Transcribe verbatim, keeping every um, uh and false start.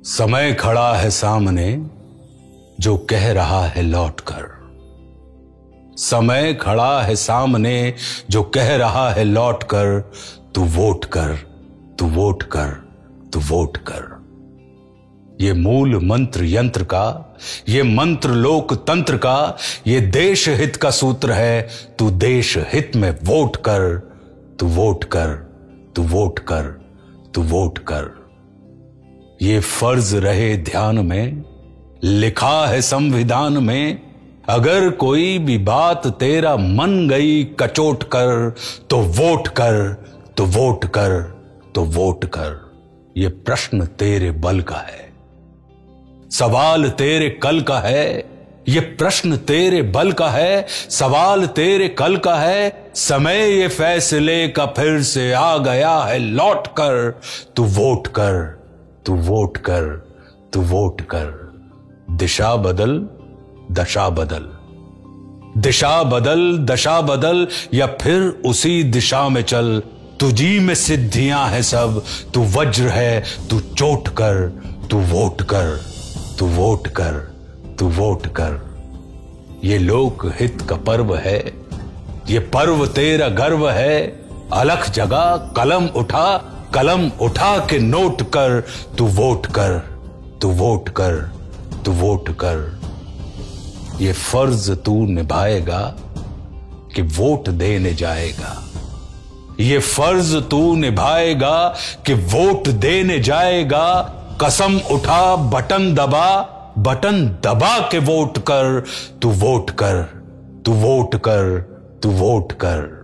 समय खड़ा है सामने जो कह रहा है लौट कर। समय खड़ा है सामने जो कह रहा है लौट कर। तू वोट कर, तू वोट कर, तू वोट कर। ये मूल मंत्र यंत्र का, ये मंत्र लोकतंत्र का, ये देश हित का सूत्र है। तू देश हित में वोट कर, तू वोट कर, तू वोट कर, तू वोट कर। ये फर्ज रहे ध्यान में, लिखा है संविधान में। अगर कोई भी बात तेरा मन गई कचोट कर, तो वोट कर, तो वोट कर, तो वोट कर। ये प्रश्न तेरे बल का है, सवाल तेरे कल का है। ये प्रश्न तेरे बल का है, सवाल तेरे कल का है। समय ये फैसले का फिर से आ गया है लौट कर। तू वोट कर, तू वोट कर, तू वोट कर। दिशा बदल, दशा बदल, दिशा बदल, दशा बदल, या फिर उसी दिशा में चल। तुझी में सिद्धियां हैं सब, तू वज्र है, तू चोट कर, तू वोट कर, तू वोट कर, तू वोट कर। ये लोक हित का पर्व है, ये पर्व तेरा गर्व है। अलख जगा कलम उठा, कलम उठा के नोट कर। तू वोट कर, तू वोट कर, तू वोट कर। ये फर्ज तू निभाएगा कि वोट देने जाएगा। ये फर्ज तू निभाएगा कि वोट देने जाएगा। कसम उठा, बटन दबा, बटन दबा के वोट कर। तू वोट कर, तू वोट कर, तू वोट कर।